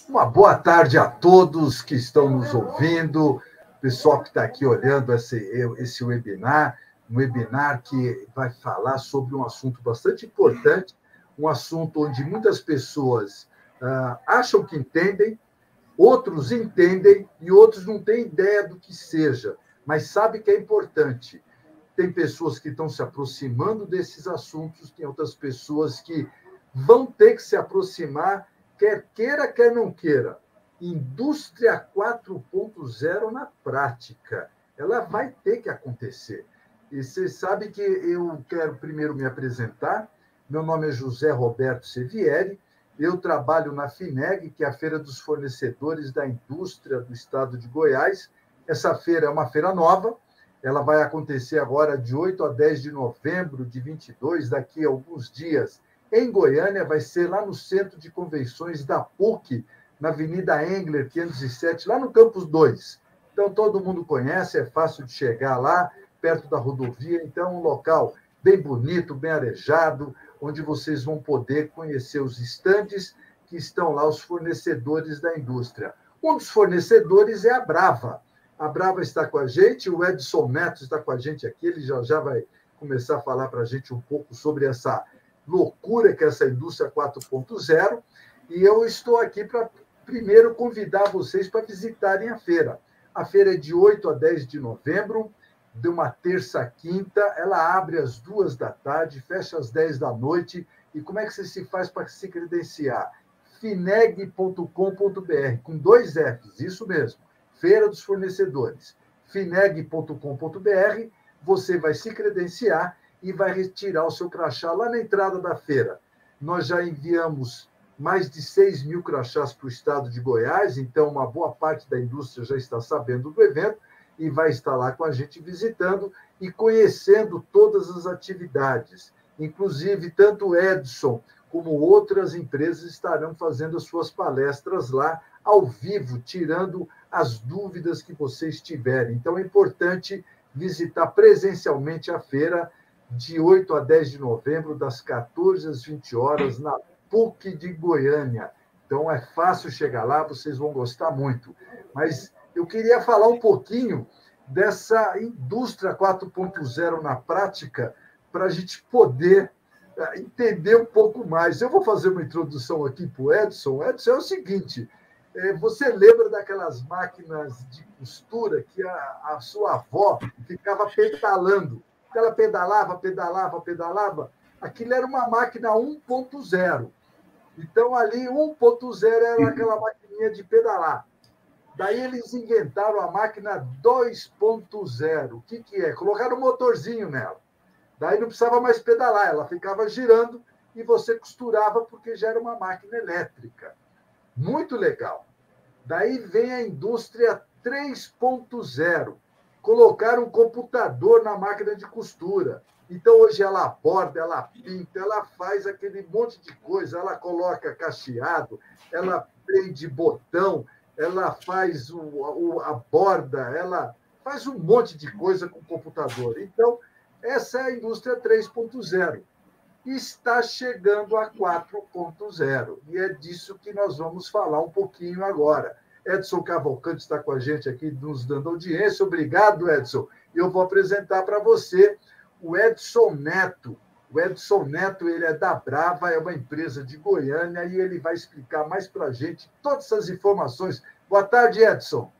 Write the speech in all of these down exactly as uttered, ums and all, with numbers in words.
Uma boa tarde a todos que estão nos ouvindo, pessoal que está aqui olhando esse, esse webinar, um webinar que vai falar sobre um assunto bastante importante, um assunto onde muitas pessoas uh, acham que entendem, outros entendem e outros não têm ideia do que seja, mas sabem que é importante. Tem pessoas que estão se aproximando desses assuntos, tem outras pessoas que vão ter que se aproximar, quer queira, quer não queira. Indústria quatro ponto zero na prática. Ela vai ter que acontecer. E você sabe que eu quero primeiro me apresentar. Meu nome é José Roberto Sevieri. Eu trabalho na FINEG, que é a Feira dos Fornecedores da Indústria do Estado de Goiás. Essa feira é uma feira nova. Ela vai acontecer agora de oito a dez de novembro de vinte e dois, daqui a alguns dias, em Goiânia. Vai ser lá no Centro de Convenções da P U C, na Avenida Engler, quinhentos e sete, lá no Campus dois. Então, todo mundo conhece, é fácil de chegar lá, perto da rodovia. Então, um local bem bonito, bem arejado, onde vocês vão poder conhecer os estandes que estão lá, os fornecedores da indústria. Um dos fornecedores é a Brava. A Brava está com a gente, o Edson Neto está com a gente aqui, ele já, já vai começar a falar para a gente um pouco sobre essa loucura que é essa indústria quatro ponto zero, e eu estou aqui para, primeiro, convidar vocês para visitarem a feira. A feira é de oito a dez de novembro, de uma terça a quinta, ela abre às duas da tarde, fecha às dez da noite, e como é que você se faz para se credenciar? fineg ponto com ponto br, com dois Fs, isso mesmo. Feira dos Fornecedores, fineg ponto com ponto br, você vai se credenciar e vai retirar o seu crachá lá na entrada da feira. Nós já enviamos mais de seis mil crachás para o estado de Goiás, então uma boa parte da indústria já está sabendo do evento e vai estar lá com a gente visitando e conhecendo todas as atividades. Inclusive, tanto o Edson como outras empresas estarão fazendo as suas palestras lá, ao vivo, tirando as dúvidas que vocês tiverem. Então, é importante visitar presencialmente a feira de oito a dez de novembro, das quatorze às vinte horas, na P U C de Goiânia. Então, é fácil chegar lá, vocês vão gostar muito. Mas eu queria falar um pouquinho dessa indústria quatro ponto zero na prática, para a gente poder entender um pouco mais. Eu vou fazer uma introdução aqui para o Edson. Edson, é o seguinte... Você lembra daquelas máquinas de costura que a, a sua avó ficava pedalando? Ela pedalava, pedalava, pedalava. Aquilo era uma máquina um ponto zero. Então, ali, um ponto zero era aquela maquininha de pedalar. Daí, eles inventaram a máquina dois ponto zero. O que, que é? Colocaram um motorzinho nela. Daí, não precisava mais pedalar. Ela ficava girando e você costurava porque já era uma máquina elétrica. Muito legal. Daí vem a indústria três ponto zero. Colocaram um computador na máquina de costura. Então, hoje ela borda, ela pinta, ela faz aquele monte de coisa. Ela coloca cacheado, ela prende botão, ela faz o, o, a borda, ela faz um monte de coisa com o computador. Então, essa é a indústria três ponto zero. Está chegando a quatro ponto zero. E é disso que nós vamos falar um pouquinho agora. Edson Cavalcante está com a gente aqui, nos dando audiência. Obrigado, Edson. Eu vou apresentar para você o Edson Neto. O Edson Neto, ele é da Brava, é uma empresa de Goiânia, e ele vai explicar mais para a gente todas essas informações. Boa tarde, Edson.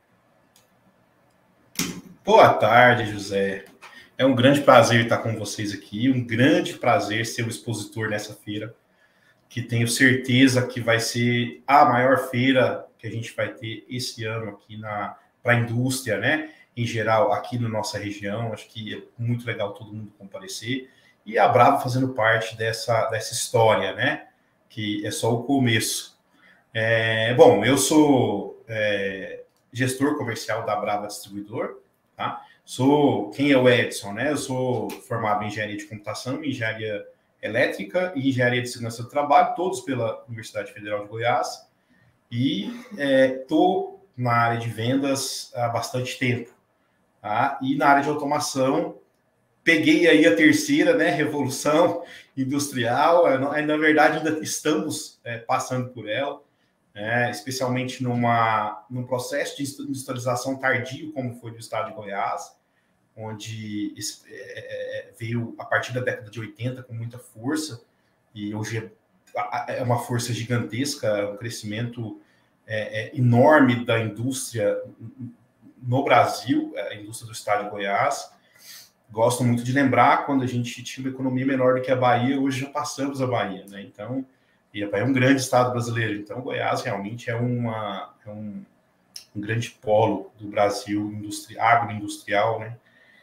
Boa tarde, José. É um grande prazer estar com vocês aqui, um grande prazer ser o expositor nessa feira, que tenho certeza que vai ser a maior feira que a gente vai ter esse ano aqui para a indústria, né? Em geral, aqui na nossa região. Acho que é muito legal todo mundo comparecer. E a Brava fazendo parte dessa, dessa história, né? Que é só o começo. É, bom, eu sou é, gestor comercial da Brava Distribuidor, tá? Sou, quem é o Edson, né? Eu sou formado em engenharia de computação, engenharia elétrica e engenharia de segurança do trabalho, todos pela Universidade Federal de Goiás, e estou é, na área de vendas há bastante tempo, tá? E na área de automação, peguei aí a terceira, né, revolução industrial, na verdade ainda estamos é, passando por ela, né, especialmente numa, num processo de industrialização tardio, como foi do estado de Goiás, onde é, veio a partir da década de oitenta com muita força, e hoje é, é uma força gigantesca, um crescimento é, é, enorme da indústria no Brasil, a indústria do estado de Goiás. Gosto muito de lembrar, quando a gente tinha uma economia menor do que a Bahia, hoje já passamos a Bahia, né? Então, e a Bahia é um grande estado brasileiro, então Goiás realmente é, uma, é um, um grande polo do Brasil, industri, agroindustrial, né?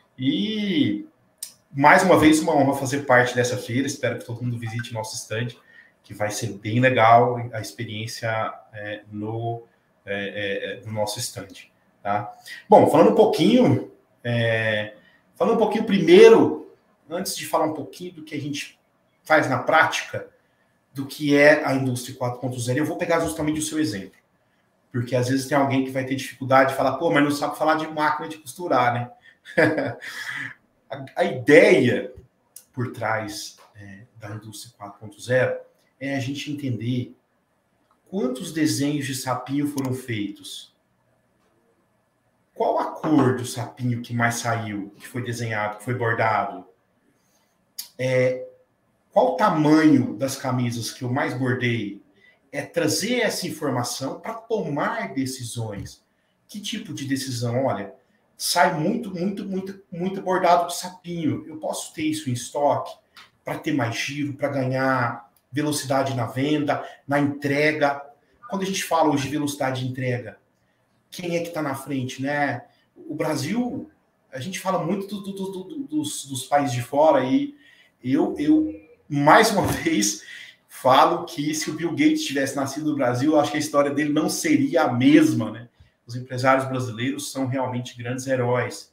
E, mais uma vez, uma honra fazer parte dessa feira, espero que todo mundo visite nosso stand, que vai ser bem legal a experiência é, no, é, é, no nosso stand, tá? Bom, falando um pouquinho... É, Falando um pouquinho primeiro, antes de falar um pouquinho do que a gente faz na prática, do que é a indústria quatro ponto zero, eu vou pegar justamente o seu exemplo. Porque às vezes tem alguém que vai ter dificuldade de falar, pô, mas não sabe falar de máquina de costurar, né? a, a ideia por trás é, da indústria quatro ponto zero é a gente entender quantos desenhos de sapinho foram feitos. Qual a cor do sapinho que mais saiu, que foi desenhado, que foi bordado? É, qual o tamanho das camisas que eu mais bordei? É trazer essa informação para tomar decisões. Que tipo de decisão? Olha, sai muito, muito, muito, muito bordado de sapinho. Eu posso ter isso em estoque para ter mais giro, para ganhar velocidade na venda, na entrega. Quando a gente fala hoje de velocidade de entrega, quem é que está na frente, né? O Brasil, a gente fala muito do, do, do, do, dos, dos países de fora, e eu, eu, mais uma vez, falo que se o Bill Gates tivesse nascido no Brasil, eu acho que a história dele não seria a mesma, né? Os empresários brasileiros são realmente grandes heróis.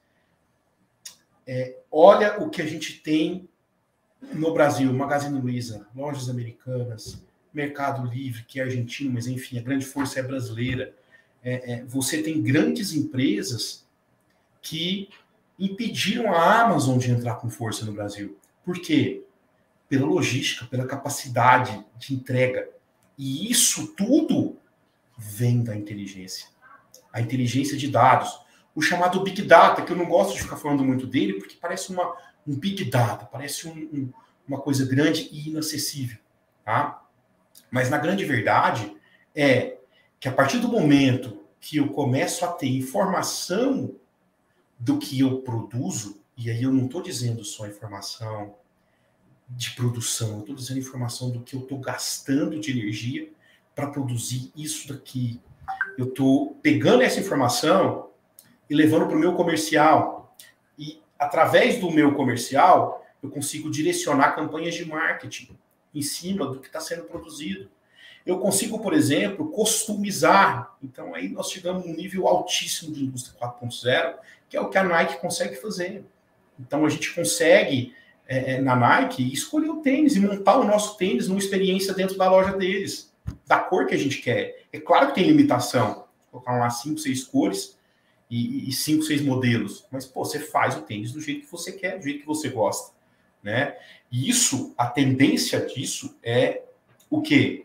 É, olha o que a gente tem no Brasil: Magazine Luiza, lojas americanas, Mercado Livre, que é argentino, mas enfim, a grande força é brasileira. É, é, você tem grandes empresas que impediram a Amazon de entrar com força no Brasil. Por quê? Pela logística, pela capacidade de entrega. E isso tudo vem da inteligência. A inteligência de dados. O chamado Big Data, que eu não gosto de ficar falando muito dele, porque parece uma, um Big Data, parece um, um, uma coisa grande e inacessível. Tá? Mas, na grande verdade, é que a partir do momento que eu começo a ter informação do que eu produzo, e aí eu não estou dizendo só informação de produção, eu estou dizendo informação do que eu estou gastando de energia para produzir isso daqui. Eu estou pegando essa informação e levando para o meu comercial. E, através do meu comercial, eu consigo direcionar campanhas de marketing em cima do que está sendo produzido. Eu consigo, por exemplo, customizar. Então, aí nós chegamos num nível altíssimo de indústria quatro ponto zero, que é o que a Nike consegue fazer. Então, a gente consegue, é, na Nike, escolher o tênis e montar o nosso tênis numa experiência dentro da loja deles, da cor que a gente quer. É claro que tem limitação. Vou colocar lá cinco, seis cores e cinco, seis modelos. Mas, pô, você faz o tênis do jeito que você quer, do jeito que você gosta, né? E isso, a tendência disso é o quê?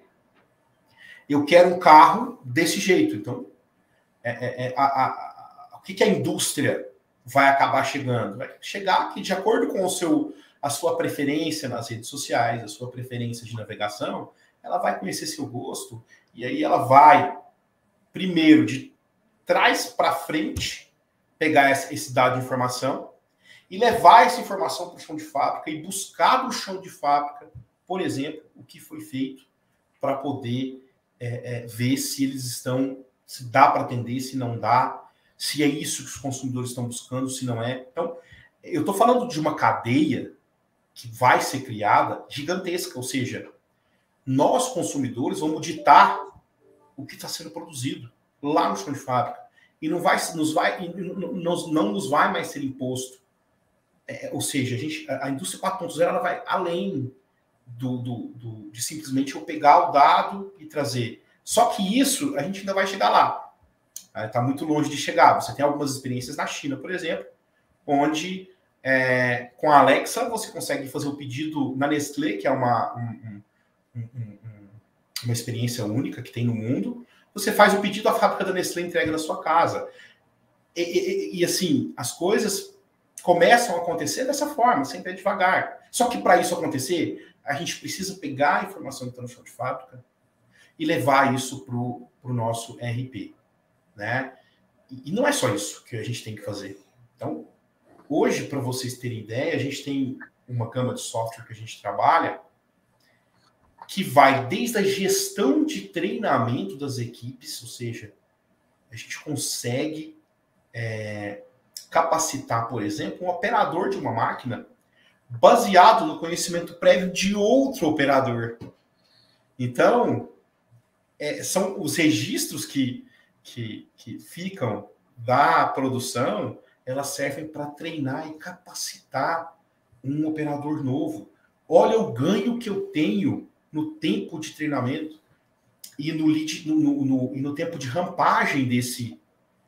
Eu quero um carro desse jeito. Então, é, é, é, a, a, a, o que, que a indústria vai acabar chegando? Vai chegar que, de acordo com o seu, a sua preferência nas redes sociais, a sua preferência de navegação, ela vai conhecer seu gosto, e aí ela vai, primeiro, de trás para frente, pegar esse, esse dado de informação e levar essa informação para o chão de fábrica e buscar no chão de fábrica, por exemplo, o que foi feito para poder É, é, ver se eles estão, se dá para atender, se não dá, se é isso que os consumidores estão buscando, se não é. Então, eu estou falando de uma cadeia que vai ser criada gigantesca, ou seja, nós consumidores vamos ditar o que está sendo produzido lá no chão de fábrica, e não vai, nos vai, não, não nos vai mais ser imposto. É, ou seja, a, gente, a indústria quatro ponto zero ela vai além Do, do, do, de simplesmente eu pegar o dado e trazer. Só que isso, a gente ainda vai chegar lá. Está muito longe de chegar. Você tem algumas experiências na China, por exemplo, onde é, com a Alexa você consegue fazer o pedido na Nestlé, que é uma, um, um, um, uma experiência única que tem no mundo, você faz o pedido, a fábrica da Nestlé entrega na sua casa. E, e, e assim, as coisas começam a acontecer dessa forma, sempre é devagar. Só que para isso acontecer, a gente precisa pegar a informação que está no chão de fábrica e levar isso para o nosso R P. Né? E, e não é só isso que a gente tem que fazer. Então, hoje, para vocês terem ideia, a gente tem uma gama de software que a gente trabalha que vai desde a gestão de treinamento das equipes, ou seja, a gente consegue é, capacitar, por exemplo, um operador de uma máquina baseado no conhecimento prévio de outro operador. Então, é, são os registros que, que, que ficam da produção, elas servem para treinar e capacitar um operador novo. Olha o ganho que eu tenho no tempo de treinamento e no, lead, no, no, no, no tempo de rampagem desse,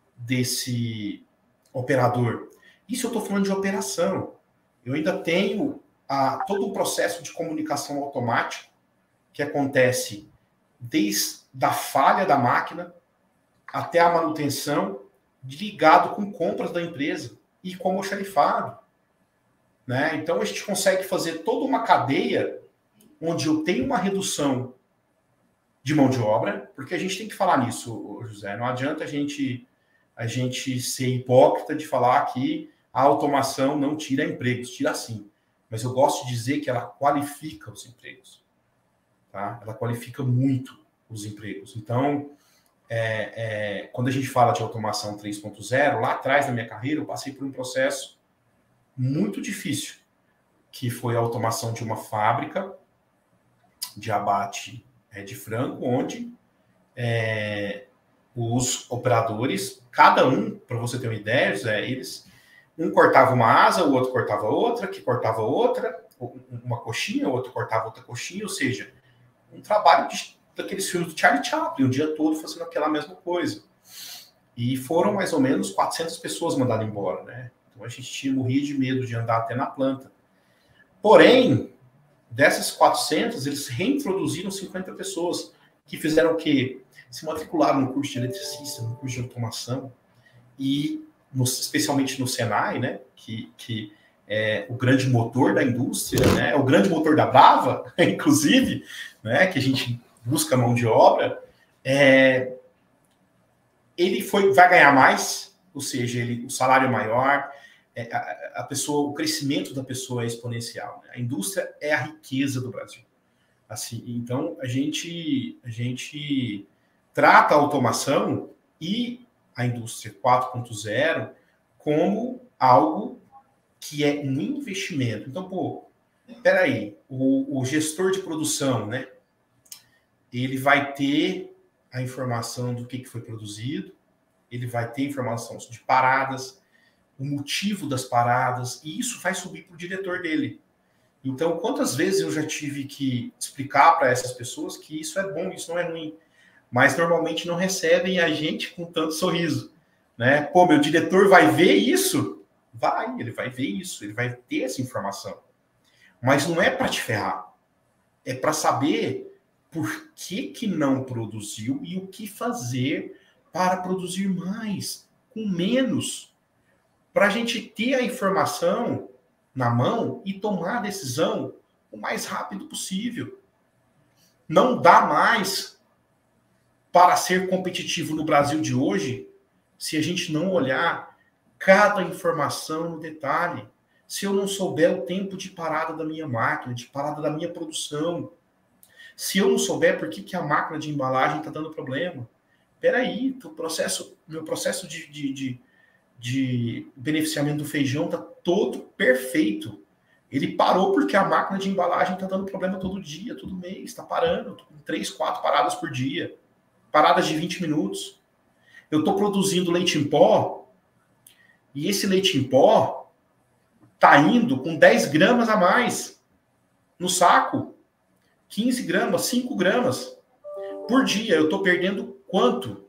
desse operador. Isso eu estou falando de operação. Eu ainda tenho a, todo o processo de comunicação automática que acontece desde a falha da máquina até a manutenção, ligado com compras da empresa e com o xerifado. Né? Então, a gente consegue fazer toda uma cadeia onde eu tenho uma redução de mão de obra, porque a gente tem que falar nisso, José. Não adianta a gente, a gente ser hipócrita de falar que a automação não tira empregos, tira sim. Mas eu gosto de dizer que ela qualifica os empregos. Tá? Ela qualifica muito os empregos. Então, é, é, quando a gente fala de automação três ponto zero, lá atrás na minha carreira, eu passei por um processo muito difícil, que foi a automação de uma fábrica de abate é, de frango, onde é, os operadores, cada um, para você ter uma ideia, José, eles, um cortava uma asa, o outro cortava outra, que cortava outra, uma coxinha, o outro cortava outra coxinha, ou seja, um trabalho de, daqueles filmes do Charlie Chaplin, o dia todo fazendo aquela mesma coisa. E foram mais ou menos quatrocentas pessoas mandadas embora, né? Então a gente tinha morrido de medo de andar até na planta. Porém, dessas quatrocentas, eles reintroduziram cinquenta pessoas que fizeram o quê? Se matricularam no curso de eletricista, no curso de automação, e no, especialmente no Senai, né, que, que é o grande motor da indústria, né, é o grande motor da Brava, inclusive, né, que a gente busca mão de obra, é, ele foi, vai ganhar mais, ou seja, ele, o salário é maior, é, a, a pessoa, o crescimento da pessoa é exponencial. Né? A indústria é a riqueza do Brasil. Assim, então, a gente, a gente trata a automação e a indústria quatro ponto zero como algo que é um investimento. Então, pô, peraí, o, o gestor de produção, né? Ele vai ter a informação do que, que foi produzido, ele vai ter informação de paradas, o motivo das paradas, e isso vai subir para o diretor dele. Então, quantas vezes eu já tive que explicar para essas pessoas que isso é bom, isso não é ruim, mas normalmente não recebem a gente com tanto sorriso, né? Pô, meu diretor vai ver isso? Vai, ele vai ver isso, ele vai ter essa informação. Mas não é para te ferrar, é para saber por que que não produziu e o que fazer para produzir mais, com menos, para a gente ter a informação na mão e tomar a decisão o mais rápido possível. Não dá mais para ser competitivo no Brasil de hoje se a gente não olhar cada informação no detalhe. Se eu não souber o tempo de parada da minha máquina, de parada da minha produção, se eu não souber por que, que a máquina de embalagem está dando problema, peraí, o processo, meu processo de, de, de, de beneficiamento do feijão está todo perfeito. Ele parou porque a máquina de embalagem está dando problema todo dia, todo mês, está parando, com três, quatro paradas por dia, paradas de vinte minutos. Eu estou produzindo leite em pó, e esse leite em pó está indo com dez gramas a mais no saco, quinze gramas, cinco gramas por dia. Eu estou perdendo quanto?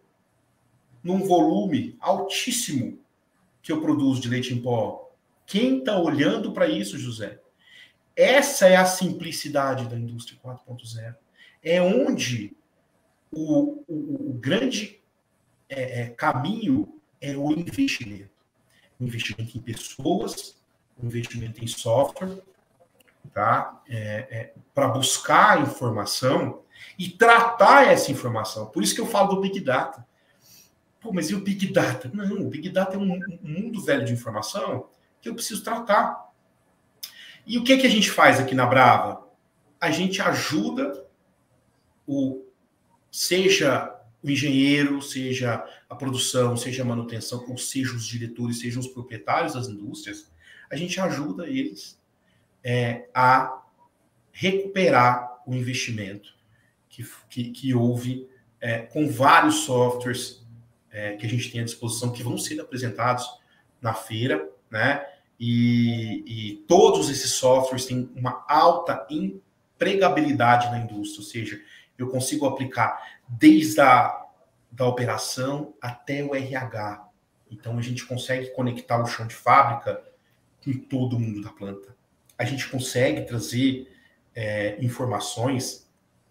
Num volume altíssimo que eu produzo de leite em pó. Quem está olhando para isso, José? Essa é a simplicidade da indústria quatro ponto zero. é onde o, o, o grande é, é, caminho é o investimento. Investimento em pessoas, investimento em software, tá? É, é, para buscar informação e tratar essa informação. Por isso que eu falo do Big Data. Pô, mas e o Big Data? Não, o Big Data é um, um mundo velho de informação que eu preciso tratar. E o que, que a gente faz aqui na Brava? A gente ajuda o, seja o engenheiro, seja a produção, seja a manutenção, ou seja os diretores, sejam os proprietários das indústrias, a gente ajuda eles é, a recuperar o investimento que, que, que houve é, com vários softwares é, que a gente tem à disposição, que vão ser apresentados na feira, né? E, e todos esses softwares têm uma alta empregabilidade na indústria, ou seja, eu consigo aplicar desde a da operação até o R H. Então, a gente consegue conectar o chão de fábrica com todo mundo da planta. A gente consegue trazer é, informações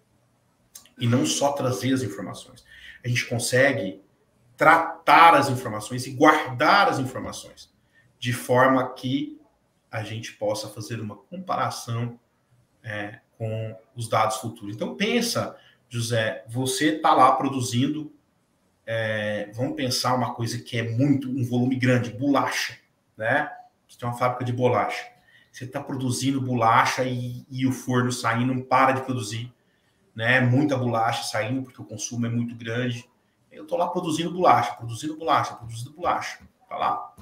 e não só trazer as informações. A gente consegue tratar as informações e guardar as informações de forma que a gente possa fazer uma comparação é, com os dados futuros. Então, pensa, José, você está lá produzindo, é, vamos pensar uma coisa que é muito, um volume grande, bolacha, né? Você tem uma fábrica de bolacha. Você está produzindo bolacha e, e o forno saindo, não para de produzir, né? Muita bolacha saindo, porque o consumo é muito grande. Eu estou lá produzindo bolacha, produzindo bolacha, produzindo bolacha. Tá lá.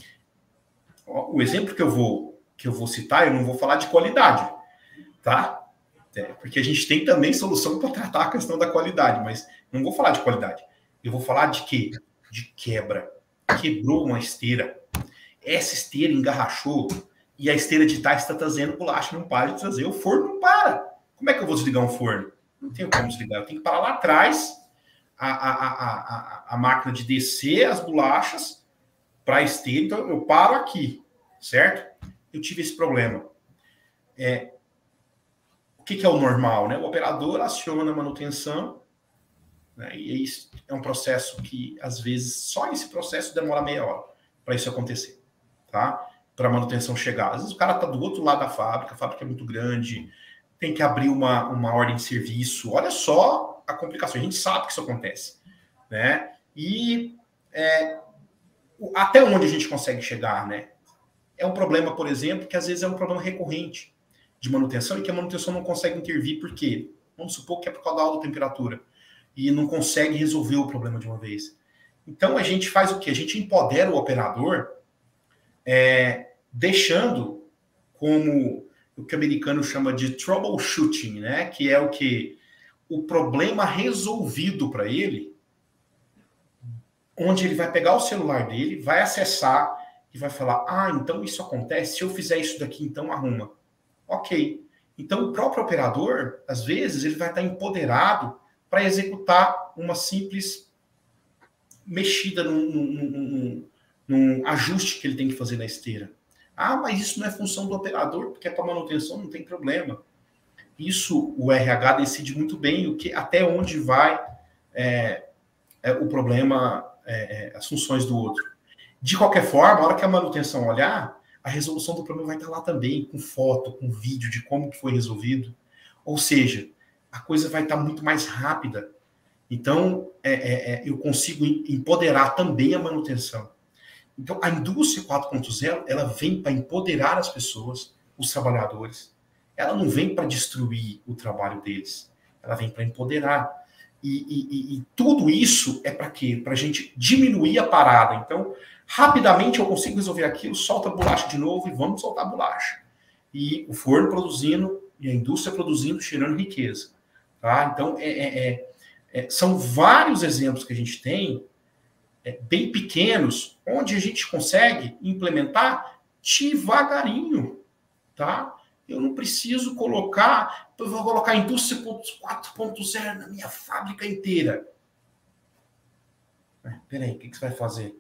O exemplo que eu vou, que eu vou citar, eu não vou falar de qualidade, tá? É, porque a gente tem também solução para tratar a questão da qualidade, mas não vou falar de qualidade. Eu vou falar de quê? De quebra. Quebrou uma esteira. Essa esteira engarrachou e a esteira de trás está trazendo bolacha, não para de trazer. O forno não para. Como é que eu vou desligar um forno? Não tenho como desligar. Eu tenho que parar lá atrás a, a, a, a, a máquina de descer as bolachas para a esteira. Então, eu paro aqui, certo? Eu tive esse problema. É, o que, que é o normal, né? O operador aciona a manutenção, né? E isso é um processo que, às vezes, só esse processo demora meia hora para isso acontecer, tá? Para a manutenção chegar. Às vezes o cara está do outro lado da fábrica, a fábrica é muito grande, tem que abrir uma, uma ordem de serviço. Olha só a complicação. A gente sabe que isso acontece, né? E é, até onde a gente consegue chegar, né? É um problema, por exemplo, que às vezes é um problema recorrente de manutenção e que a manutenção não consegue intervir. Por quê? Vamos supor que é por causa da alta temperatura e não consegue resolver o problema de uma vez. Então, a gente faz o quê? A gente empodera o operador é, deixando como o que o americano chama de troubleshooting, né? Que é o que? O problema resolvido para ele, onde ele vai pegar o celular dele, vai acessar e vai falar, ah, então isso acontece, se eu fizer isso daqui, então arruma. Ok. Então, o próprio operador, às vezes, ele vai estar empoderado para executar uma simples mexida num, num, num, num ajuste que ele tem que fazer na esteira. Ah, mas isso não é função do operador, porque é para manutenção, não tem problema. Isso o R H decide muito bem o que, até onde vai é, é, o problema, é, é, as funções do outro. De qualquer forma, a hora que a manutenção olhar, a resolução do problema vai estar lá também, com foto, com vídeo de como que foi resolvido. Ou seja, a coisa vai estar muito mais rápida. Então, é, é, é, eu consigo empoderar também a manutenção. Então, a indústria quatro ponto zero, ela vem para empoderar as pessoas, os trabalhadores. Ela não vem para destruir o trabalho deles. Ela vem para empoderar. E, e, e tudo isso é para quê? Para a gente diminuir a parada. Então, rapidamente eu consigo resolver aquilo, solta a bolacha de novo e vamos soltar a bolacha. E o forno produzindo, e a indústria produzindo, gerando riqueza. Tá? Então, é, é, é, é, são vários exemplos que a gente tem, é, bem pequenos, onde a gente consegue implementar devagarinho. Tá? Eu não preciso colocar, eu vou colocar a indústria quatro ponto zero na minha fábrica inteira. Peraí, o que, que você vai fazer?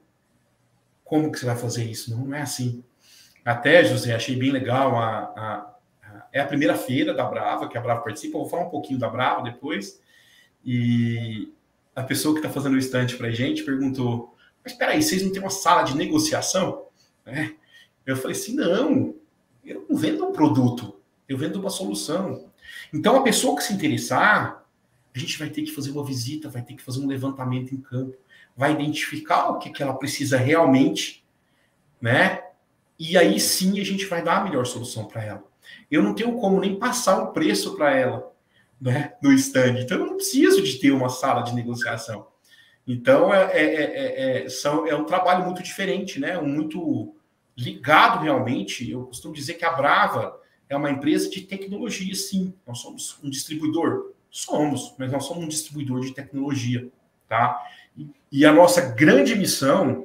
Como que você vai fazer isso? Não, não é assim. Até, José, achei bem legal a, a, é a primeira feira da Brava, que a Brava participa. Eu vou falar um pouquinho da Brava depois. E a pessoa que está fazendo o stand para a gente perguntou, mas espera aí, vocês não têm uma sala de negociação? É. Eu falei assim, não, eu não vendo um produto, eu vendo uma solução. Então, a pessoa que se interessar, a gente vai ter que fazer uma visita, vai ter que fazer um levantamento em campo, vai identificar o que, que ela precisa realmente, né? E aí sim a gente vai dar a melhor solução para ela. Eu não tenho como nem passar um preço para ela, né, no stand. Então, eu não preciso de ter uma sala de negociação. Então, é, é, é, é, são, é um trabalho muito diferente, né? Muito ligado realmente. Eu costumo dizer que a Brava é uma empresa de tecnologia, sim. Nós somos um distribuidor. Somos, mas nós somos um distribuidor de tecnologia, tá? E a nossa grande missão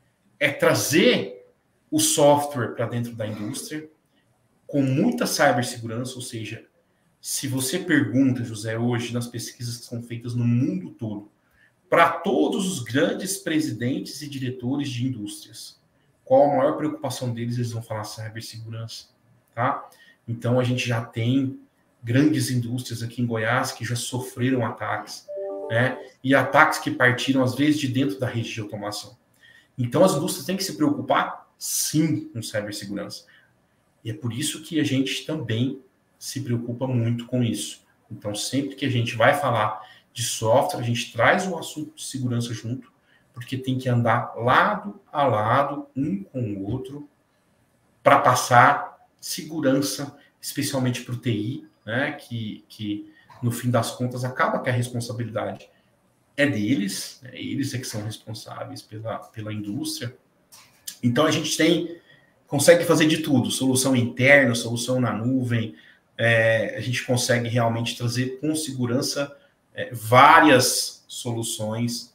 é trazer o software para dentro da indústria com muita cibersegurança, ou seja, se você pergunta, José, hoje nas pesquisas que são feitas no mundo todo, para todos os grandes presidentes e diretores de indústrias, qual a maior preocupação deles? Eles vão falar cibersegurança, tá? Então, a gente já tem grandes indústrias aqui em Goiás que já sofreram ataques, né? E ataques que partiram, às vezes, de dentro da rede de automação. Então, as indústrias têm que se preocupar, sim, com cibersegurança. E é por isso que a gente também se preocupa muito com isso. Então, sempre que a gente vai falar de software, a gente traz o assunto de segurança junto, porque tem que andar lado a lado, um com o outro, para passar segurança, especialmente para o T I, né, que, que, no fim das contas, acaba que a responsabilidade é deles, né, eles é que são responsáveis pela, pela indústria. Então, a gente tem, consegue fazer de tudo, solução interna, solução na nuvem, é, a gente consegue realmente trazer com segurança é, várias soluções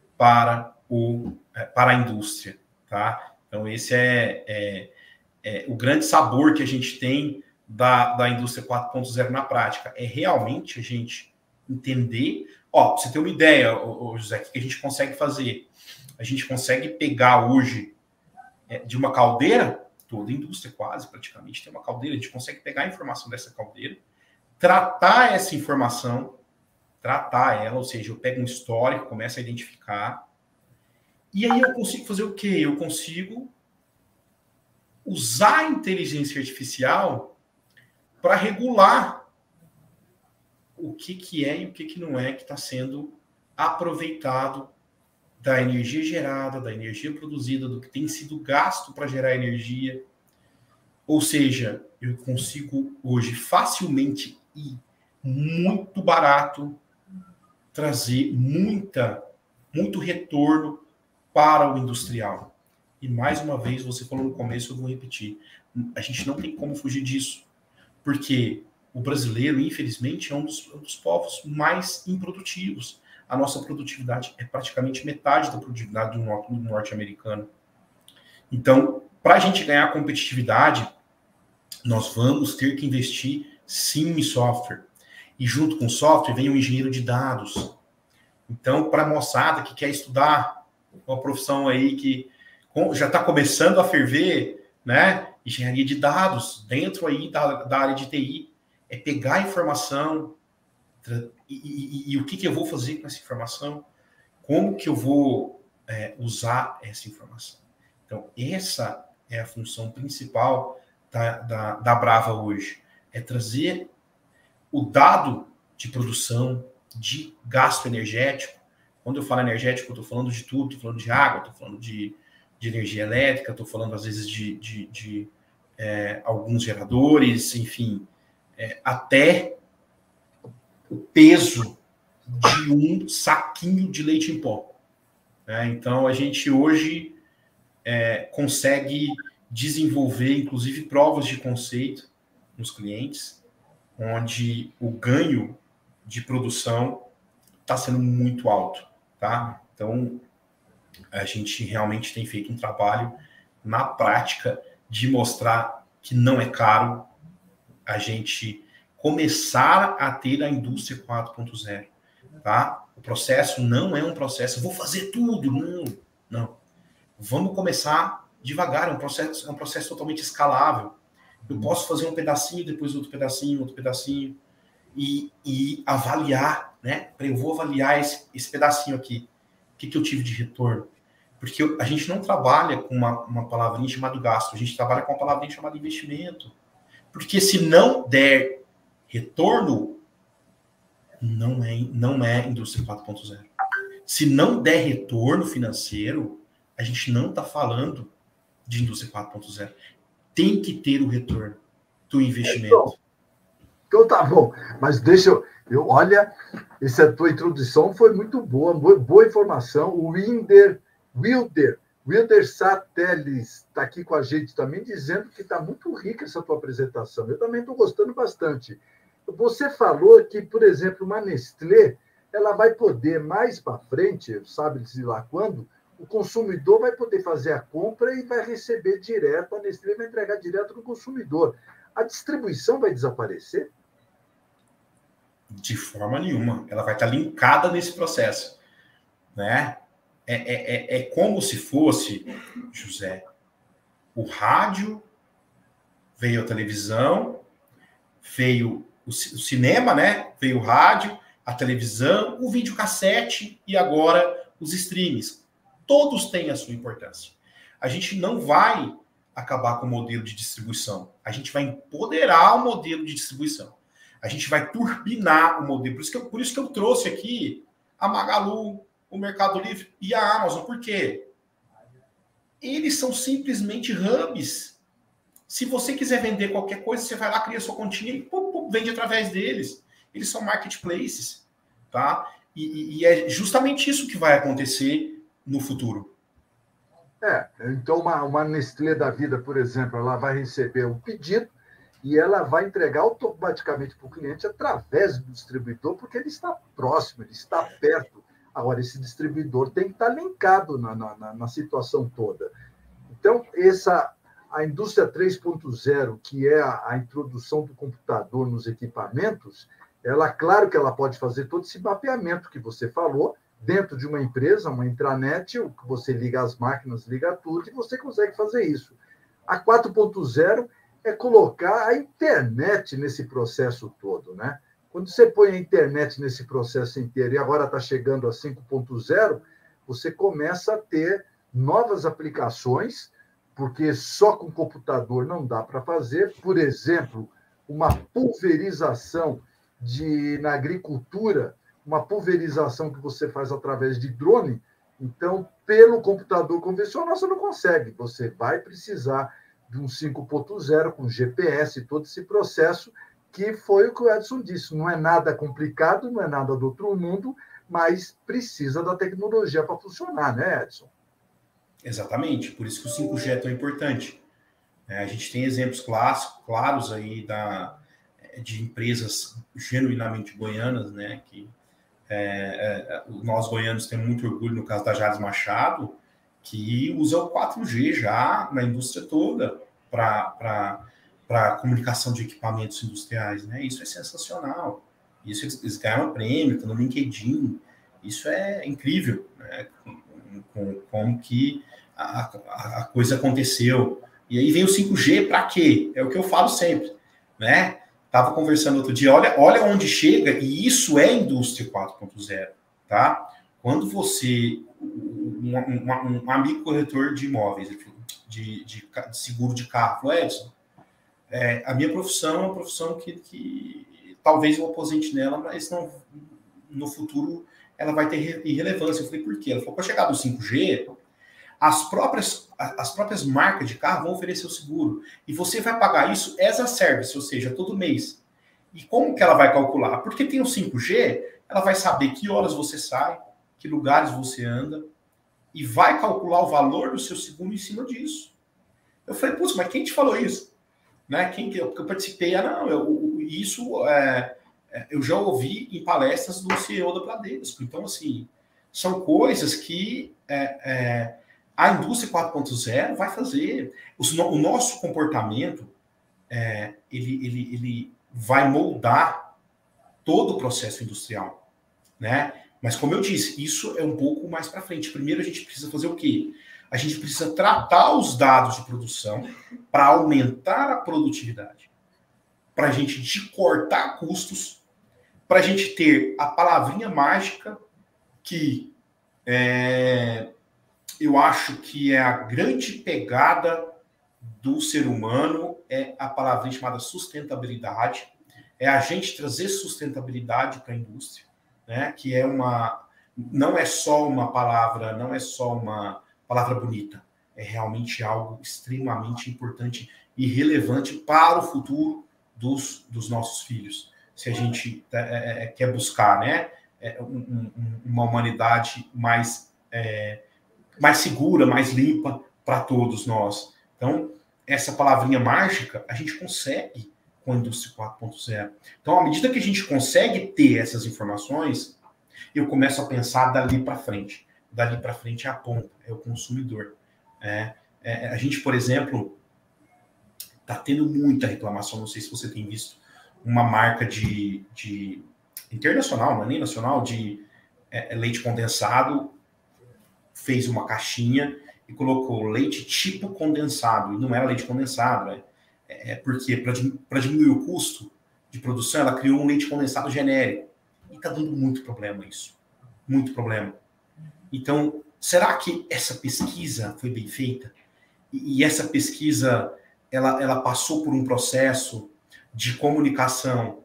para, o, é, para a indústria, tá? Então, esse é, é, é o grande sabor que a gente tem da, da indústria quatro ponto zero na prática, é realmente a gente entender. Ó, pra você ter uma ideia, ô, ô, José, o que a gente consegue fazer? A gente consegue pegar hoje é, de uma caldeira, toda a indústria quase, praticamente, tem uma caldeira, a gente consegue pegar a informação dessa caldeira, tratar essa informação, tratar ela, ou seja, eu pego um histórico, começo a identificar, e aí eu consigo fazer o quê? Eu consigo usar a inteligência artificial para regular o que, que é e o que, que não é que está sendo aproveitado da energia gerada, da energia produzida, do que tem sido gasto para gerar energia. Ou seja, eu consigo hoje facilmente e muito barato trazer muita, muito retorno para o industrial. E mais uma vez, você falou no começo, eu vou repetir, a gente não tem como fugir disso, porque o brasileiro, infelizmente, é um dos, um dos povos mais improdutivos. A nossa produtividade é praticamente metade da produtividade do norte-americano. Então, para a gente ganhar competitividade, nós vamos ter que investir sim em software. E junto com o software vem o engenheiro de dados. Então, para a moçada que quer estudar uma profissão aí que já está começando a ferver, né? Engenharia de dados, dentro aí da, da área de T I, é pegar a informação e, e, e o que, que eu vou fazer com essa informação, como que eu vou é, usar essa informação. Então, essa é a função principal da, da, da Brava hoje, é trazer o dado de produção, de gasto energético. Quando eu falo energético, eu estou falando de tudo, estou falando de água, estou falando de, de energia elétrica, estou falando, às vezes, de, de, de é, alguns geradores, enfim, é, até o peso de um saquinho de leite em pó. Né? Então, a gente hoje é, consegue desenvolver, inclusive, provas de conceito nos clientes, onde o ganho de produção está sendo muito alto, tá? Então, a gente realmente tem feito um trabalho na prática de mostrar que não é caro a gente começar a ter a indústria quatro ponto zero, tá? O processo não é um processo, vou fazer tudo, não, não. Vamos começar devagar, é um processo, é um processo totalmente escalável. Eu posso fazer um pedacinho, depois outro pedacinho, outro pedacinho, e, e avaliar, né? Eu vou avaliar esse, esse pedacinho aqui. O que, que eu tive de retorno? Porque a gente não trabalha com uma, uma palavrinha chamada gasto, a gente trabalha com uma palavrinha chamada investimento. Porque se não der retorno, não é, não é indústria quatro ponto zero. Se não der retorno financeiro, a gente não está falando de indústria quatro ponto zero. Tem que ter o retorno do investimento. Então, então tá bom, mas deixa eu, eu... Olha, essa tua introdução foi muito boa, boa, boa informação. O Wilder, Wilder, Wilder Satellis está aqui com a gente também, dizendo que está muito rica essa tua apresentação. Eu também estou gostando bastante. Você falou que, por exemplo, uma Nestlé, ela vai poder mais para frente, sabe-se lá quando, o consumidor vai poder fazer a compra e vai receber direto, a Nestlé vai entregar direto no consumidor. A distribuição vai desaparecer? De forma nenhuma. Ela vai estar linkada nesse processo. Né? É, é, é, é como se fosse, José, o rádio, veio a televisão, veio o, o cinema, né? Veio o rádio, a televisão, o videocassete e agora os streams. Todos têm a sua importância. A gente não vai acabar com o modelo de distribuição. A gente vai empoderar o modelo de distribuição. A gente vai turbinar o modelo. Por isso que eu, por isso que eu trouxe aqui a Magalu, o Mercado Livre e a Amazon. Por quê? Eles são simplesmente hubs. Se você quiser vender qualquer coisa, você vai lá, cria sua continha e pum, pum, vende através deles. Eles são marketplaces. Tá? E, e, e é justamente isso que vai acontecer no futuro. É, então uma, uma Nestlé da vida, por exemplo, ela vai receber um pedido e ela vai entregar automaticamente para o cliente através do distribuidor, porque ele está próximo, ele está perto. Agora, esse distribuidor tem que estar linkado na, na, na situação toda. Então, essa, a indústria três ponto zero, que é a, a introdução do computador nos equipamentos, ela, claro que ela pode fazer todo esse mapeamento que você falou, dentro de uma empresa, uma intranet, você liga as máquinas, liga tudo, e você consegue fazer isso. A quatro ponto zero é colocar a internet nesse processo todo, né? Quando você põe a internet nesse processo inteiro e agora está chegando a cinco ponto zero, você começa a ter novas aplicações, porque só com computador não dá para fazer. Por exemplo, uma pulverização de, na agricultura, uma pulverização que você faz através de drone. Então, pelo computador convencional, você não consegue. Você vai precisar de um cinco ponto zero com G P S, todo esse processo, que foi o que o Edson disse. Não é nada complicado, não é nada do outro mundo, mas precisa da tecnologia para funcionar, né, Edson? Exatamente, por isso que o cinco G é tão importante. É, a gente tem exemplos clássicos, claros aí da, de empresas genuinamente goianas, né, que é, é, nós goianos temos muito orgulho, no caso da Jales Machado, que usa o quatro G já na indústria toda para para comunicação de equipamentos industriais, né? Isso é sensacional. Isso eles, eles ganharam prêmio, estão no LinkedIn. Isso é incrível, né? Como, como que a, a, a coisa aconteceu. E aí vem o cinco G para quê? É o que eu falo sempre, né? Estava conversando outro dia, olha, olha onde chega, e isso é indústria quatro ponto zero, tá? Quando você, um, um, um amigo corretor de imóveis, de, de, de seguro de carro, falou, Edson, é, a minha profissão é uma profissão que, que talvez eu aposente nela, mas não, no futuro ela vai ter irrelevância. Eu falei, por quê? Ela falou, para chegar do cinco G, as próprias, as próprias marcas de carro vão oferecer o seguro. E você vai pagar isso as a service, ou seja, todo mês. E como que ela vai calcular? Porque tem o cinco G, ela vai saber que horas você sai, que lugares você anda, e vai calcular o valor do seu seguro em cima disso. Eu falei, putz, mas quem te falou isso? Né? Quem que eu, eu participei? Ah, não, eu, isso é, eu já ouvi em palestras do C E O da Bradesco. Então, assim, são coisas que é, é, a indústria quatro ponto zero vai fazer. Os, o nosso comportamento, é, ele, ele, ele vai moldar todo o processo industrial, né? Mas, como eu disse, isso é um pouco mais para frente. Primeiro, a gente precisa fazer o quê? A gente precisa tratar os dados de produção para aumentar a produtividade, para a gente cortar custos, para a gente ter a palavrinha mágica que é, eu acho que é a grande pegada do ser humano, é a palavrinha chamada sustentabilidade. É a gente trazer sustentabilidade para a indústria, né? Que é uma, não é só uma palavra, não é só uma palavra bonita, é realmente algo extremamente importante e relevante para o futuro dos, dos nossos filhos. Se a gente é, é, quer buscar, né, é, um, um, uma humanidade mais, é, mais segura, mais limpa para todos nós. Então, essa palavrinha mágica, a gente consegue com a indústria quatro ponto zero. Então, à medida que a gente consegue ter essas informações, eu começo a pensar dali para frente. Dali para frente é a ponta, é o consumidor. É, é, a gente, por exemplo, está tendo muita reclamação, não sei se você tem visto, uma marca de, de internacional, não é nem nacional, de é, leite condensado, fez uma caixinha e colocou leite tipo condensado, e não era leite condensado, né? É porque, para diminuir o custo de produção, ela criou um leite condensado genérico. E está dando muito problema isso. Muito problema. Então, será que essa pesquisa foi bem feita? E, e essa pesquisa, ela, ela passou por um processo de comunicação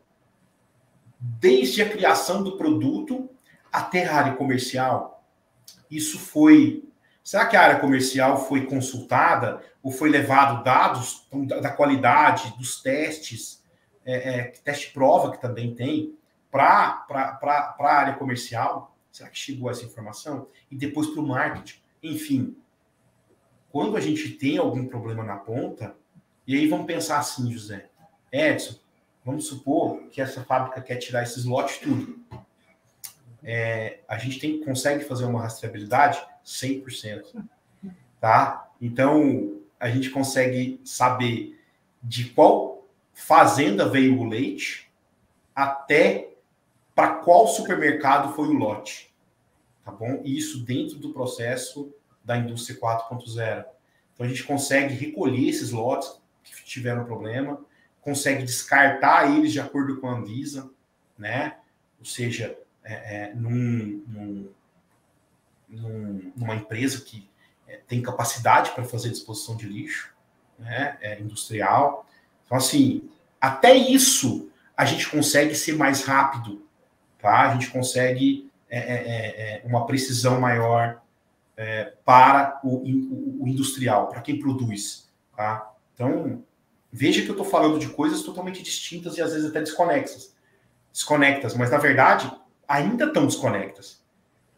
desde a criação do produto até a área comercial? Isso foi... Será que a área comercial foi consultada ou foi levado dados da qualidade, dos testes, é, é, teste-prova que também tem, para a área comercial? Será que chegou essa informação? E depois para o marketing? Enfim, quando a gente tem algum problema na ponta, e aí vamos pensar assim, José, Edson, vamos supor que essa fábrica quer tirar esses lotes tudo. É, a gente tem, consegue fazer uma rastreabilidade cem por cento, tá? Então, a gente consegue saber de qual fazenda veio o leite até para qual supermercado foi o lote, tá bom? Isso dentro do processo da indústria quatro ponto zero. Então, a gente consegue recolher esses lotes que tiveram problema, consegue descartar eles de acordo com a Anvisa, né? Ou seja, é, é, num, num numa empresa que é, tem capacidade para fazer disposição de lixo, né, é, industrial. Então, assim, até isso a gente consegue ser mais rápido, tá? A gente consegue é, é, é, uma precisão maior é, para o, o, o industrial, para quem produz, tá? Então, veja que eu estou falando de coisas totalmente distintas e às vezes até desconexas. Desconectas, mas na verdade ainda estão desconectas.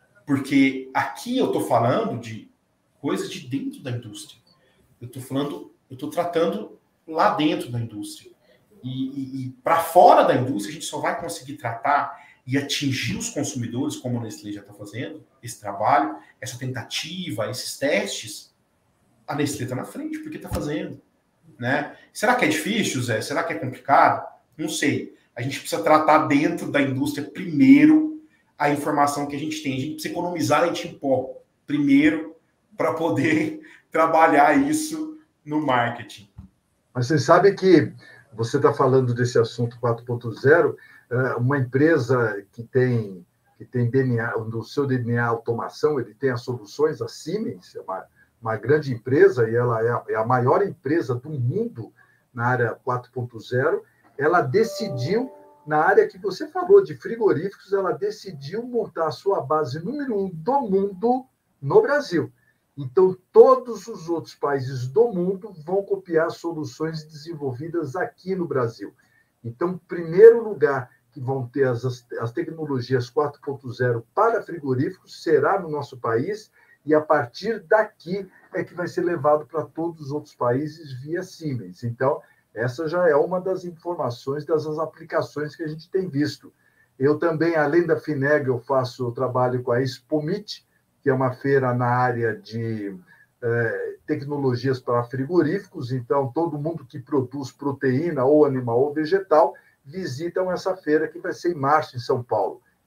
Porque aqui eu estou falando de coisas de dentro da indústria. Eu estou falando, eu estou tratando lá dentro da indústria. E, e, e para fora da indústria, a gente só vai conseguir tratar e atingir os consumidores, como a Nestlé já está fazendo, esse trabalho, essa tentativa, esses testes. A Nestlé está na frente, porque está fazendo. Né? Será que é difícil, Zé? Será que é complicado? Não sei. A gente precisa tratar dentro da indústria primeiro a informação que a gente tem. A gente precisa economizar leite em pó primeiro para poder trabalhar isso no marketing. Mas você sabe que você está falando desse assunto quatro ponto zero, uma empresa que tem, que tem D N A, no seu D N A automação, ele tem as soluções, a Siemens, é uma, uma grande empresa, e ela é a, é a maior empresa do mundo na área quatro ponto zero, ela decidiu, na área que você falou de frigoríficos, ela decidiu montar a sua base número um do mundo no Brasil. Então, todos os outros países do mundo vão copiar soluções desenvolvidas aqui no Brasil. Então, primeiro lugar que vão ter as, as tecnologias quatro ponto zero para frigoríficos será no nosso país, e a partir daqui é que vai ser levado para todos os outros países via Siemens. Então, essa já é uma das informações, das aplicações que a gente tem visto. Eu também, além da Fineg, eu faço eu trabalho com a Expomit, que é uma feira na área de eh, tecnologias para frigoríficos. Então, todo mundo que produz proteína, ou animal ou vegetal, visitam essa feira que vai ser em março, em São Paulo.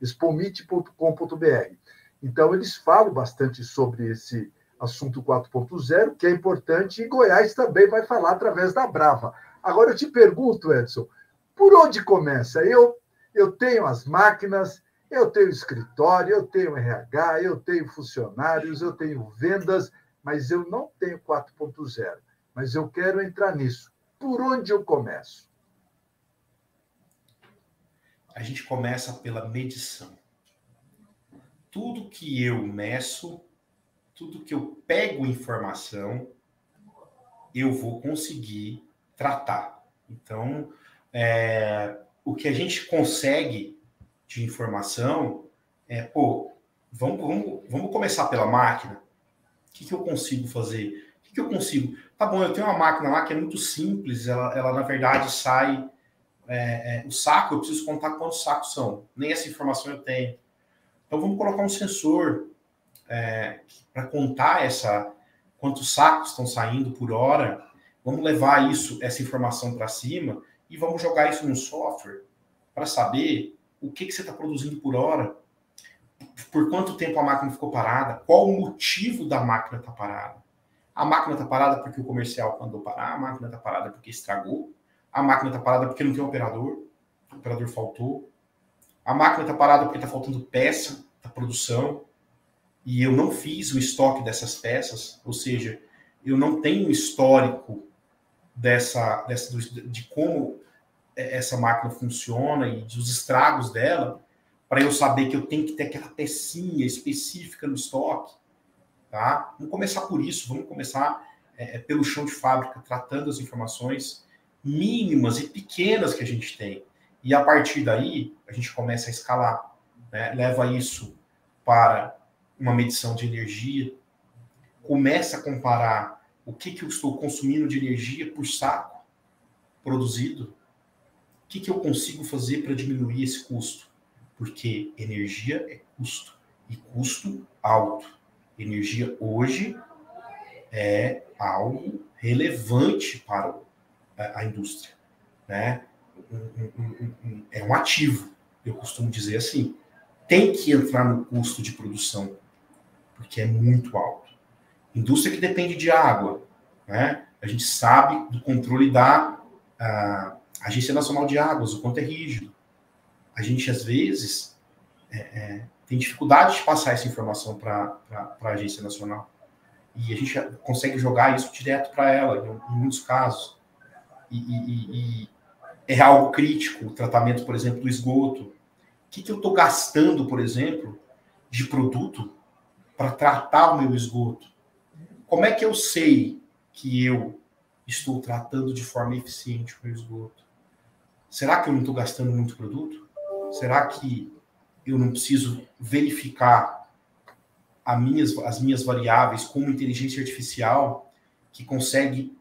expomit ponto com ponto br. Então, eles falam bastante sobre esse assunto quatro ponto zero, que é importante, e Goiás também vai falar através da Brava. Agora, eu te pergunto, Edson, por onde começa? Eu, eu tenho as máquinas, eu tenho escritório, eu tenho R H, eu tenho funcionários, eu tenho vendas, mas eu não tenho quatro ponto zero. Mas eu quero entrar nisso. Por onde eu começo? A gente começa pela medição. Tudo que eu meço, tudo que eu pego informação, eu vou conseguir tratar. Então, é, o que a gente consegue de informação é, pô, vamos, vamos, vamos começar pela máquina. O que, que eu consigo fazer? O que, que eu consigo? Tá bom, eu tenho uma máquina lá que é muito simples, ela, ela na verdade sai... É, é, o saco, eu preciso contar quantos sacos são. Nem essa informação eu tenho. Então, vamos colocar um sensor é, para contar essa, quantos sacos estão saindo por hora. Vamos levar isso, essa informação para cima e vamos jogar isso no software para saber o que, que você está produzindo por hora, por quanto tempo a máquina ficou parada, qual o motivo da máquina estar parada. A máquina está parada porque o comercial mandou parar, a máquina está parada porque estragou, a máquina está parada porque não tem operador, o operador faltou, a máquina está parada porque está faltando peça da produção e eu não fiz o estoque dessas peças, ou seja, eu não tenho histórico dessa, dessa, de como essa máquina funciona e dos estragos dela, para eu saber que eu tenho que ter aquela pecinha específica no estoque. Tá? Vamos começar por isso, vamos começar é, pelo chão de fábrica, tratando as informações mínimas e pequenas que a gente tem. E a partir daí, a gente começa a escalar, né? Leva isso para uma medição de energia, começa a comparar o que, que eu estou consumindo de energia por saco produzido, o que, que eu consigo fazer para diminuir esse custo, porque energia é custo, e custo alto. Energia hoje é algo relevante para a indústria, né? É um ativo, eu costumo dizer assim. Tem que entrar no custo de produção, porque é muito alto. Indústria que depende de água, né? A gente sabe do controle da a, Agência Nacional de Águas, o quanto é rígido. A gente, às vezes, é, é, tem dificuldade de passar essa informação para a Agência Nacional. E a gente consegue jogar isso direto para ela, em, em muitos casos. E, e, e é algo crítico, o tratamento, por exemplo, do esgoto. O que, que eu estou gastando, por exemplo, de produto para tratar o meu esgoto? Como é que eu sei que eu estou tratando de forma eficiente o meu esgoto? Será que eu não estou gastando muito produto? Será que eu não preciso verificar as minhas, as minhas variáveis com uma inteligência artificial que consegue,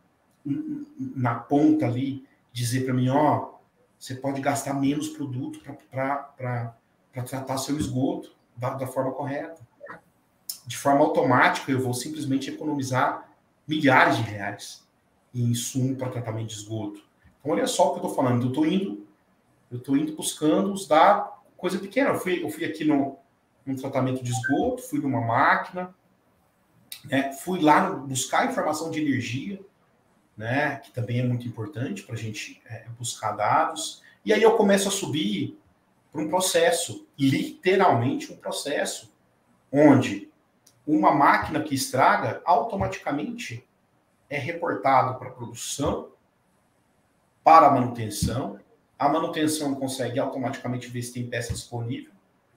na ponta ali, dizer para mim, ó, você pode gastar menos produto para tratar seu esgoto da, da forma correta. De forma automática, eu vou simplesmente economizar milhares de reais em insumo para tratamento de esgoto. Então, olha só o que eu estou falando. Eu estou indo, eu estou indo buscando os dados, coisa pequena. Eu fui, eu fui aqui no, no tratamento de esgoto, fui numa máquina, né, fui lá buscar informação de energia, né, que também é muito importante para a gente é, buscar dados. E aí eu começo a subir para um processo, literalmente um processo, onde uma máquina que estraga automaticamente é reportado para a produção, para a manutenção. A manutenção consegue automaticamente ver se tem peça disponível.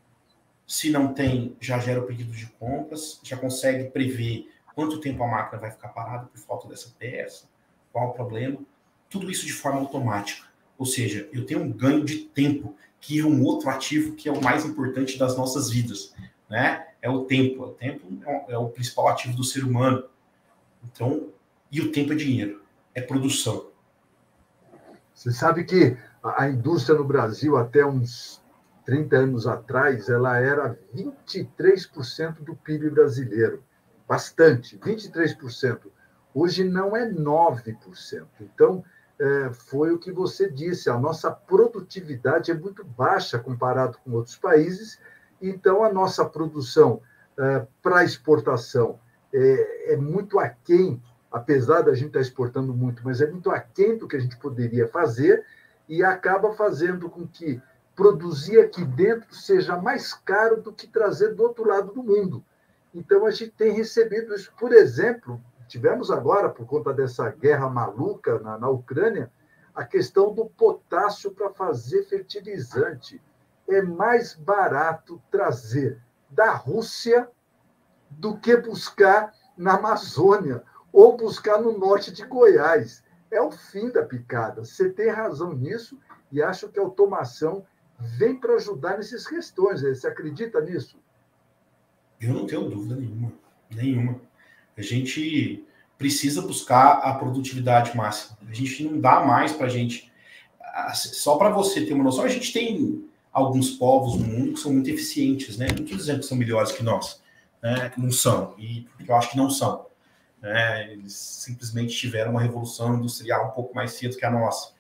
Se não tem, já gera o pedido de compras, já consegue prever quanto tempo a máquina vai ficar parada por falta dessa peça, qual o problema. Tudo isso de forma automática. Ou seja, eu tenho um ganho de tempo, que é um outro ativo que é o mais importante das nossas vidas, né? É o tempo. O tempo é o principal ativo do ser humano. Então, e o tempo é dinheiro, é produção. Você sabe que a indústria no Brasil, até uns trinta anos atrás, ela era vinte e três por cento do P I B brasileiro. Bastante, vinte e três por cento. Hoje não é nove por cento. Então, é, foi o que você disse, a nossa produtividade é muito baixa comparado com outros países, então a nossa produção é, para exportação é, é muito aquém, apesar da gente estar exportando muito, mas é muito aquém do que a gente poderia fazer, e acaba fazendo com que produzir aqui dentro seja mais caro do que trazer do outro lado do mundo. Então, a gente tem recebido isso. Por exemplo, tivemos agora, por conta dessa guerra maluca na, na Ucrânia, a questão do potássio para fazer fertilizante. É mais barato trazer da Rússia do que buscar na Amazônia ou buscar no norte de Goiás. É o fim da picada. Você tem razão nisso e acho que a automação vem para ajudar nessas questões. Você acredita nisso? Eu não tenho dúvida nenhuma. Nenhuma. A gente precisa buscar a produtividade máxima. A gente não dá mais para a gente... Só para você ter uma noção, a gente tem alguns povos no mundo que são muito eficientes, né? Não estou dizendo que são melhores que nós, né? Não são, e eu acho que não são. Né? Eles simplesmente tiveram uma revolução industrial um pouco mais cedo que a nossa.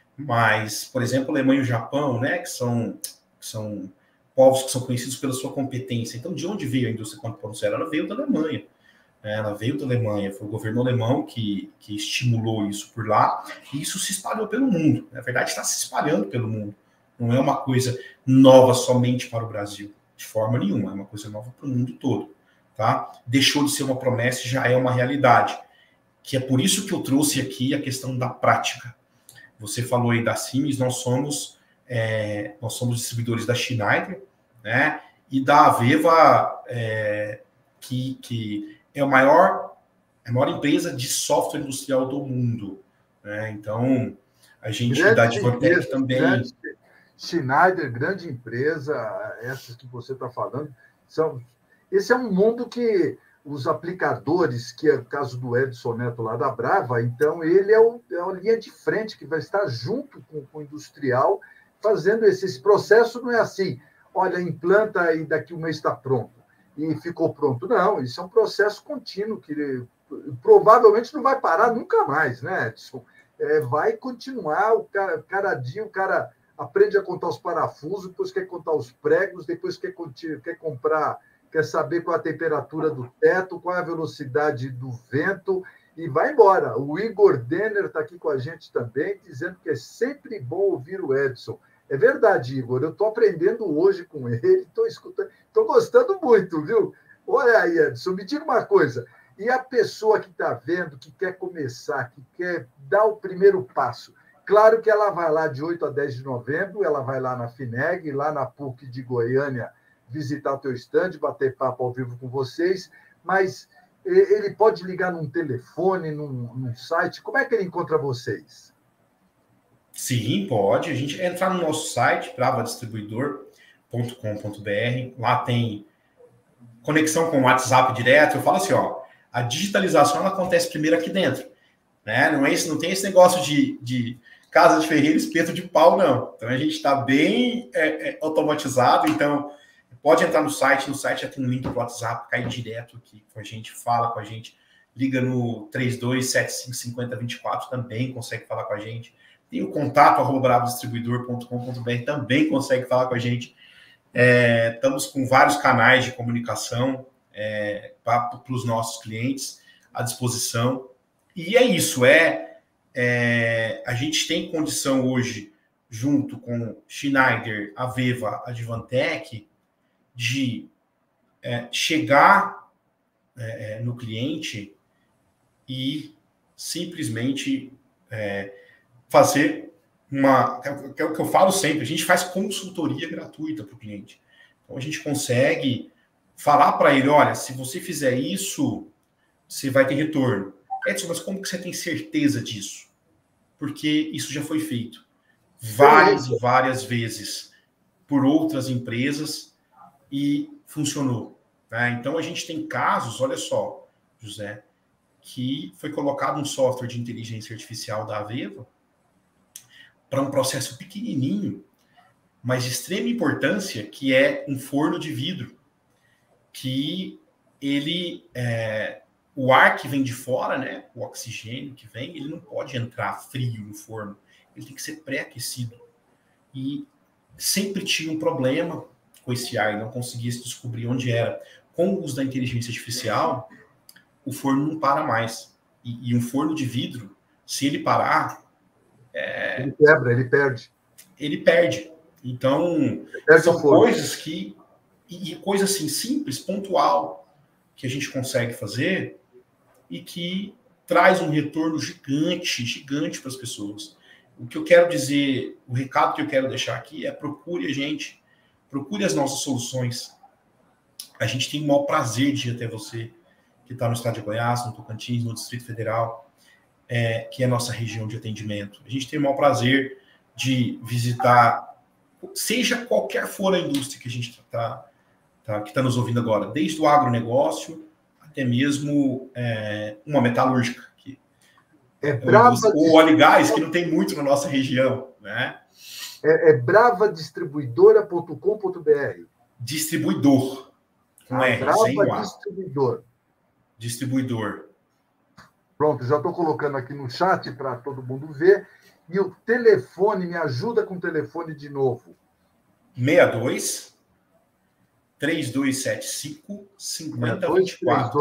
Mas, por exemplo, a Alemanha e o Japão, né? Que são, que são povos que são conhecidos pela sua competência. Então, de onde veio a indústria quatro ponto zero? Ela veio da Alemanha. Ela veio da Alemanha, foi o governo alemão que, que estimulou isso por lá, e isso se espalhou pelo mundo. Na verdade, está se espalhando pelo mundo. Não é uma coisa nova somente para o Brasil, de forma nenhuma, é uma coisa nova para o mundo todo. Tá? Deixou de ser uma promessa e já é uma realidade. Que é por isso que eu trouxe aqui a questão da prática. Você falou aí da Siemens, nós somos, é, nós somos distribuidores da Schneider, né? E da Aveva, é, que... que é a maior, a maior empresa de software industrial do mundo. Né? Então, a gente grande da Advantech empresa, também... Grande, Schneider, grande empresa, essas que você está falando, são, esse é um mundo que os aplicadores, que é o caso do Edson Neto lá da Brava, então ele é, o, é a linha de frente que vai estar junto com, com o industrial, fazendo esse, esse processo. Não é assim, olha, implanta e daqui um mês está pronto. E ficou pronto. Não, isso é um processo contínuo que provavelmente não vai parar nunca mais, né, Edson? É, vai continuar, o cara, cada dia o cara aprende a contar os parafusos, depois quer contar os pregos, depois quer, quer comprar, quer saber qual a temperatura do teto, qual a velocidade do vento, e vai embora. O Igor Denner está aqui com a gente também, dizendo que é sempre bom ouvir o Edson. É verdade, Igor, eu estou aprendendo hoje com ele, estou escutando, estou gostando muito, viu? Olha aí, Edson, me diga uma coisa, e a pessoa que está vendo, que quer começar, que quer dar o primeiro passo, claro que ela vai lá de oito a dez de novembro, ela vai lá na FINEG, lá na PUC de Goiânia, visitar o teu stand, bater papo ao vivo com vocês, mas ele pode ligar num telefone, num, num site, como é que ele encontra vocês? Sim, pode. A gente entrar no nosso site, brava distribuidor ponto com ponto b r. Lá tem conexão com o WhatsApp direto. Eu falo assim, ó, a digitalização ela acontece primeiro aqui dentro. Né? Não, é esse, não tem esse negócio de, de casa de ferreiro, espeto de pau, não. Então, a gente está bem é, é, automatizado. Então, pode entrar no site. No site já tem um link para o WhatsApp, cai direto aqui com a gente, fala com a gente. Liga no três dois sete cinco cinco zero dois quatro, também consegue falar com a gente. Tem o contato, arroba bravo distribuidor ponto com ponto b r, também consegue falar com a gente. É, estamos com vários canais de comunicação é, para os nossos clientes à disposição. E é isso, é, é, a gente tem condição hoje, junto com Schneider, Aveva, Advantech, de é, chegar é, no cliente e simplesmente... É, fazer uma... que é o que eu falo sempre, a gente faz consultoria gratuita para o cliente. Então, a gente consegue falar para ele, olha, se você fizer isso, você vai ter retorno. Edson, mas como que você tem certeza disso? Porque isso já foi feito várias e várias vezes por outras empresas e funcionou. Né? Então, a gente tem casos, olha só, José, que foi colocado um software de inteligência artificial da Aveva para um processo pequenininho, mas de extrema importância, que é um forno de vidro, que ele é, o ar que vem de fora, né, o oxigênio que vem, ele não pode entrar frio no forno, ele tem que ser pré-aquecido. E sempre tinha um problema com esse ar, e não conseguia se descobrir onde era. Com o uso da inteligência artificial, o forno não para mais. E, e um forno de vidro, se ele parar... É, ele quebra, ele perde. Ele perde. Então, ele perde são coisas que... E, e coisa assim, simples, pontual, que a gente consegue fazer e que traz um retorno gigante, gigante para as pessoas. O que eu quero dizer, o recado que eu quero deixar aqui é procure a gente, procure as nossas soluções. A gente tem o maior prazer de ir até você, que está no estado de Goiás, no Tocantins, no Distrito Federal, é, que é a nossa região de atendimento. A gente tem o maior prazer de visitar, seja qualquer for a indústria que a gente está tá, que está nos ouvindo agora, desde o agronegócio até mesmo é, uma metalúrgica, que é brava o óleo e gás, que não tem muito na nossa região, né? É, é brava distribuidora ponto com ponto br. Distribuidor. Com ah, R, Brava sem o A. Distribuidor. Distribuidor. Pronto, já estou colocando aqui no chat para todo mundo ver. E o telefone, me ajuda com o telefone de novo. seis dois, três dois sete cinco, cinco zero dois quatro.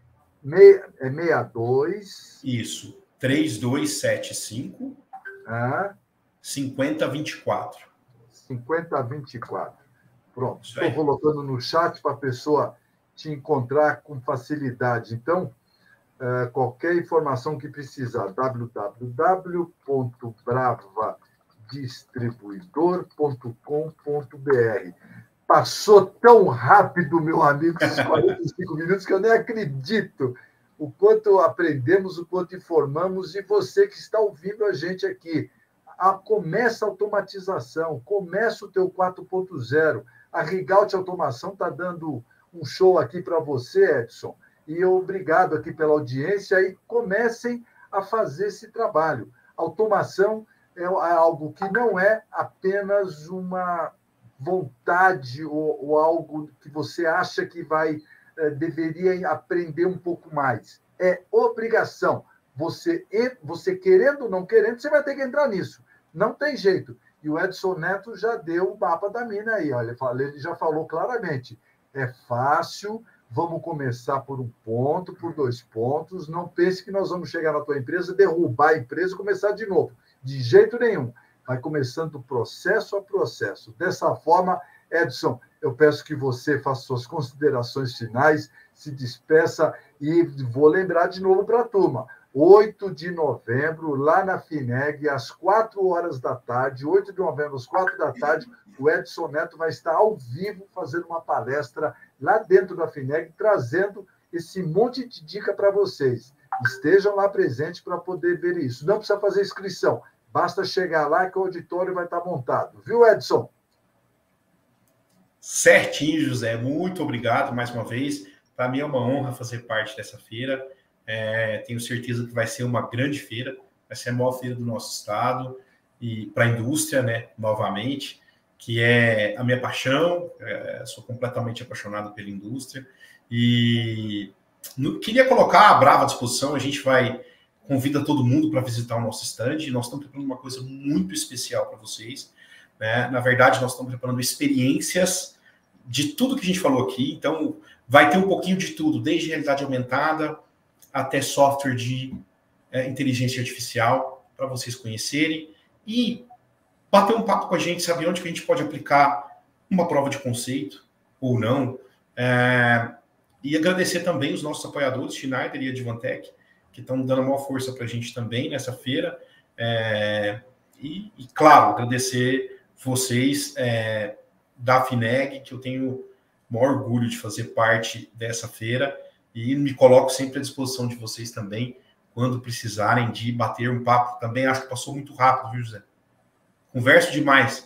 É sessenta e dois. Isso. três dois sete cinco, ah. cinco zero dois quatro. cinco zero dois quatro. Pronto. Estou colocando no chat para a pessoa te encontrar com facilidade. Então, uh, qualquer informação que precisar, w w w ponto brava distribuidor ponto com ponto br. Passou tão rápido, meu amigo, esses quarenta e cinco minutos, que eu nem acredito o quanto aprendemos, o quanto informamos, e você que está ouvindo a gente aqui. A, começa a automatização, começa o teu quatro ponto zero. A Rigaud Automação está dando um show aqui para você, Edson, e obrigado aqui pela audiência, e comecem a fazer esse trabalho. Automação é algo que não é apenas uma vontade ou, ou algo que você acha que vai eh, deveria aprender um pouco mais. É obrigação. Você, você querendo ou não querendo, você vai ter que entrar nisso. Não tem jeito. E o Edson Neto já deu o mapa da mina aí. Olha, ele já falou claramente. É fácil, vamos começar por um ponto, por dois pontos. Não pense que nós vamos chegar na tua empresa, derrubar a empresa e começar de novo. De jeito nenhum. Vai começando processo a processo. Dessa forma, Edson, eu peço que você faça suas considerações finais, se despeça, e vou lembrar de novo para a turma. oito de novembro, lá na FINEG, às quatro horas da tarde, oito de novembro, às quatro da tarde, o Edson Neto vai estar ao vivo fazendo uma palestra lá dentro da FINEG, trazendo esse monte de dica para vocês. Estejam lá presentes para poder ver isso. Não precisa fazer inscrição. Basta chegar lá que o auditório vai estar montado. Viu, Edson? Certinho, José. Muito obrigado mais uma vez. Para mim é uma honra fazer parte dessa feira. É, tenho certeza que vai ser uma grande feira. Vai ser a maior feira do nosso estado. E para a indústria, né, novamente, que é a minha paixão. É, sou completamente apaixonado pela indústria. E no, queria colocar a Brava à disposição. A gente vai... Convida todo mundo para visitar o nosso stand. Nós estamos preparando uma coisa muito especial para vocês. Né? Na verdade, nós estamos preparando experiências de tudo que a gente falou aqui. Então, vai ter um pouquinho de tudo, desde realidade aumentada até software de é, inteligência artificial, para vocês conhecerem. E bater um papo com a gente, saber onde que a gente pode aplicar uma prova de conceito ou não. É, e agradecer também os nossos apoiadores, Schneider e Advantech, que estão dando a maior força para a gente também nessa feira. É, e, e, claro, agradecer vocês é, da FINEG, que eu tenho o maior orgulho de fazer parte dessa feira, e me coloco sempre à disposição de vocês também, quando precisarem de bater um papo. Também acho que passou muito rápido, viu, José? Converso demais.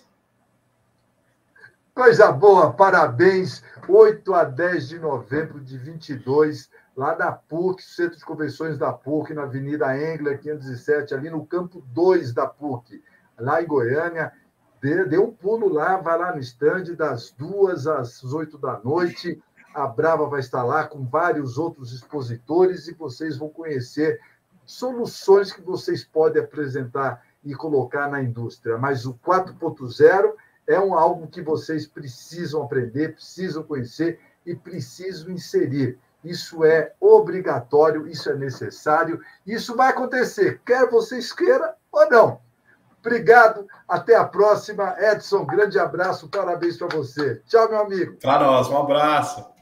Coisa boa, parabéns. oito a dez de novembro de vinte e dois, lá da PUC, Centro de Convenções da PUC, na Avenida Engler, quinhentos e sete, ali no campo dois da PUC, lá em Goiânia. Dê, dê um pulo lá, vai lá no stand das duas às oito da noite. A Brava vai estar lá com vários outros expositores e vocês vão conhecer soluções que vocês podem apresentar e colocar na indústria. Mas o quatro ponto zero é um algo que vocês precisam aprender, precisam conhecer e precisam inserir. Isso é obrigatório, isso é necessário, isso vai acontecer, quer vocês queiram ou não. Obrigado, até a próxima. Edson, grande abraço, parabéns para você. Tchau, meu amigo. Para nós, um abraço.